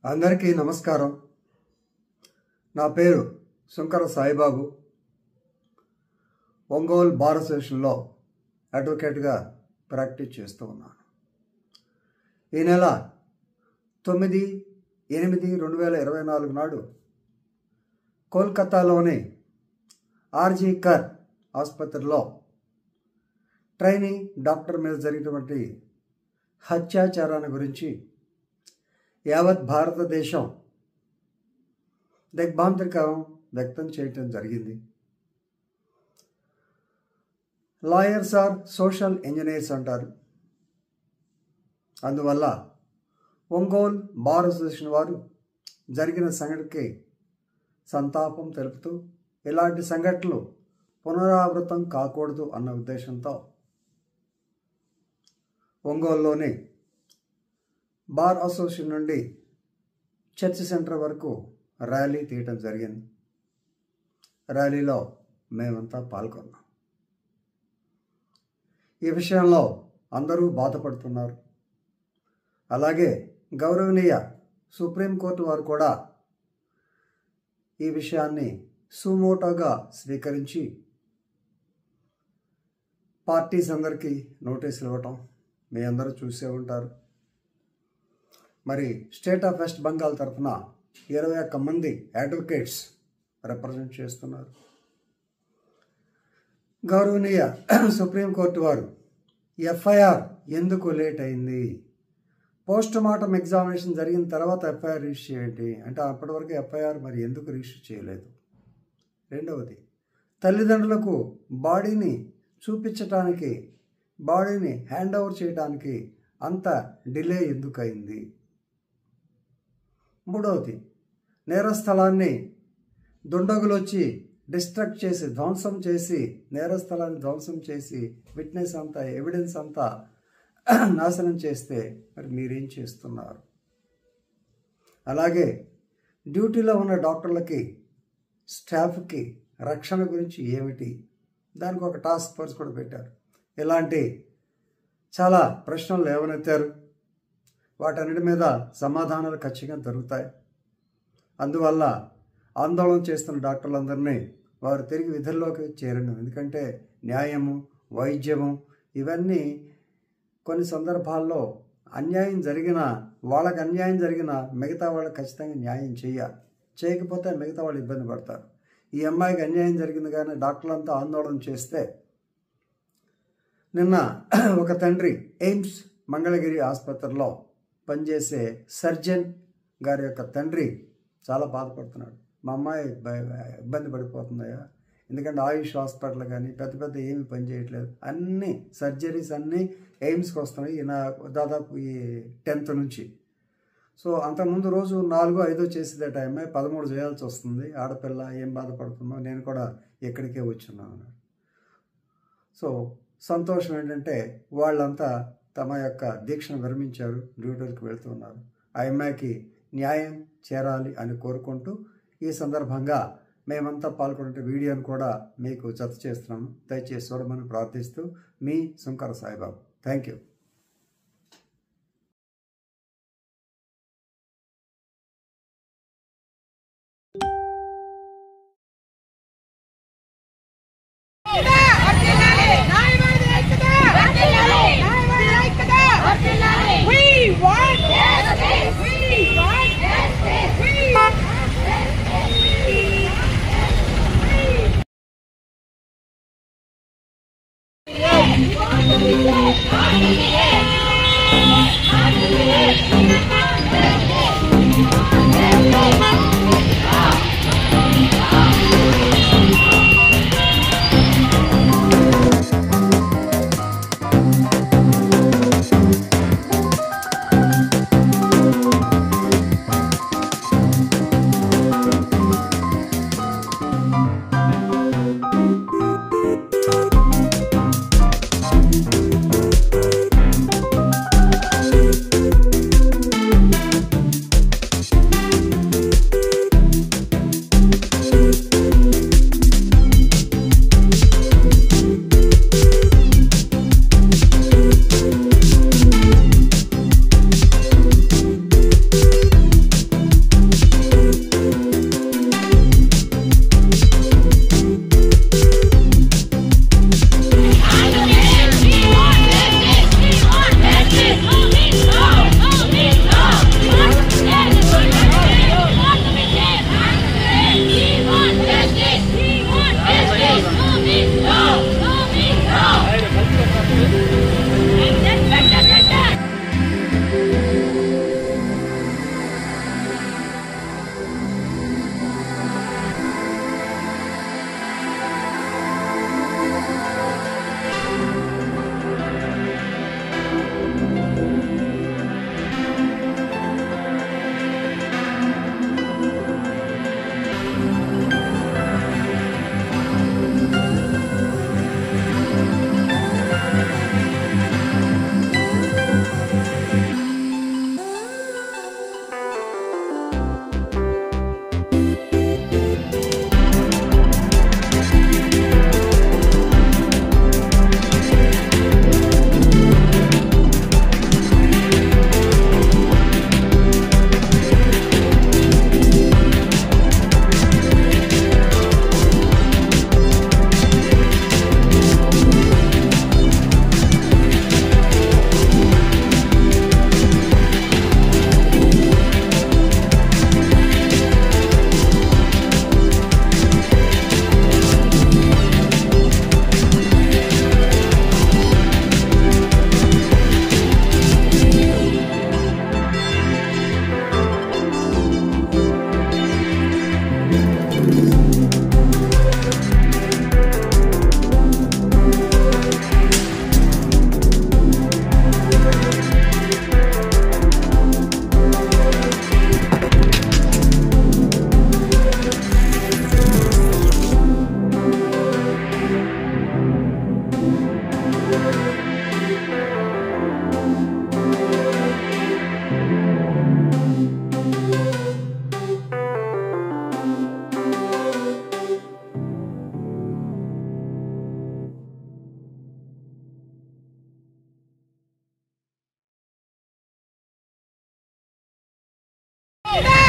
అందరికీ నమస్కారం. నా పేరు శంకర సాయిబాబు. ఒంగోలు బార్ అసోసియేషన్లో అడ్వకేట్గా ప్రాక్టీస్ చేస్తూ ఉన్నాను. ఈ నెల 9/8/2024 నాడు కోల్కతాలోని ఆర్జీ కర్ ఆసుపత్రిలో ట్రైనింగ్ డాక్టర్ మీద జరిగినటువంటి హత్యాచారాన్ని గురించి యావత్ భారతదేశం దిగ్భ్రాంతికరం వ్యక్తం చేయటం జరిగింది. లాయర్స్ ఆర్ సోషల్ ఇంజనీర్స్ అంటారు. అందువల్ల ఒంగోలు బార్ అసోసియేషన్ వారు జరిగిన సంఘటనకి సంతాపం తెలుపుతూ ఇలాంటి సంఘటనలు పునరావృతం కాకూడదు అన్న ఉద్దేశంతో ఒంగోలులోని బార్ అసోసియేషన్ నుండి చర్చ్ సెంటర్ వరకు ర్యాలీ తీయటం జరిగింది. ర్యాలీలో మేమంతా పాల్గొన్నాం. ఈ విషయంలో అందరూ బాధపడుతున్నారు. అలాగే గౌరవనీయ సుప్రీంకోర్టు వారు కూడా ఈ విషయాన్ని సుమోటోగా స్వీకరించి పార్టీస్ అందరికీ నోటీసులు ఇవ్వటం మీ అందరూ చూసే ఉంటారు. మరి స్టేట్ ఆఫ్ వెస్ట్ బెంగాల్ తరఫున 21 మంది అడ్వకేట్స్ రిప్రజెంట్ చేస్తున్నారు. గౌరవనీయ సుప్రీంకోర్టు వారు ఎఫ్ఐఆర్ ఎందుకు లేట్ అయింది, పోస్ట్ మార్టం ఎగ్జామినేషన్ జరిగిన తర్వాత ఎఫ్ఐఆర్ రిజిస్టర్ చేయండి అంటే అప్పటి వరకు ఎఫ్ఐఆర్ మరి ఎందుకు రిజిస్టర్ చేయలేదు. రెండవది, తల్లిదండ్రులకు బాడీని చూపించటానికి, బాడీని హ్యాండ్ ఓవర్ చేయడానికి అంత డిలే ఎందుకు అయింది. మూడవది, నేరస్థలాన్ని దుండగులు వచ్చి డిస్ట్రక్ట్ చేసి ధ్వంసం చేసి నేరస్థలాన్ని ధ్వంసం చేసి విట్నెస్ అంతా ఎవిడెన్స్ అంతా నాశనం చేస్తే మరి మీరేం చేస్తున్నారు. అలాగే డ్యూటీలో ఉన్న డాక్టర్లకి స్టాఫ్కి రక్షణ గురించి ఏమిటి, దానికి ఒక టాస్క్ ఫోర్స్ కూడా పెట్టారు. ఇలాంటి చాలా ప్రశ్నలు లేవనెత్తారు. వాటన్నిటి మీద సమాధానాలు ఖచ్చితంగా దొరుకుతాయి. అందువల్ల ఆందోళన చేస్తున్న డాక్టర్లందరినీ వారు తిరిగి విధుల్లోకి చేరను. ఎందుకంటే న్యాయము, వైద్యము ఇవన్నీ కొన్ని సందర్భాల్లో అన్యాయం జరిగినా వాళ్ళకి అన్యాయం జరిగినా మిగతా వాళ్ళకి ఖచ్చితంగా న్యాయం చేయాలి. చేయకపోతే మిగతా వాళ్ళు ఇబ్బంది పడతారు. ఈ అమ్మాయికి అన్యాయం జరిగింది కానీ డాక్టర్లంతా ఆందోళన చేస్తే నిన్న ఒక తండ్రి ఎయిమ్స్ మంగళగిరి ఆసుపత్రిలో పనిచేసే సర్జన్ గారి యొక్క తండ్రి చాలా బాధపడుతున్నాడు. మా అమ్మాయి ఇబ్బంది పడిపోతుందయ్యా, ఎందుకంటే ఆయుష్ హాస్పిటల్ కానీ పెద్ద పెద్ద ఏమి పని చేయట్లేదు, అన్ని సర్జరీస్ అన్నీ ఎయిమ్స్కి వస్తున్నాయి. ఈయన దాదాపు ఈ 10th నుంచి. సో అంతకుముందు రోజు 4-5 చేసేదట అమ్మాయి 13 చేయాల్సి వస్తుంది. ఆడపిల్ల ఏం బాధపడుతుందో నేను కూడా ఎక్కడికే వచ్చున్నాను. సో సంతోషం ఏంటంటే వాళ్ళంతా తమ యొక్క దీక్షను విరమించారు, డ్యూటీలకు వెళ్తున్నారు. ఆ అమ్మాయికి న్యాయం చేరాలి అని కోరుకుంటూ ఈ సందర్భంగా మేమంతా పాల్గొనే వీడియోను కూడా మీకు జత చేస్తున్నాము. దయచేసి చూడమని ప్రార్థిస్తూ మీ Shankara Saibabu. Thank you. We want ఇదే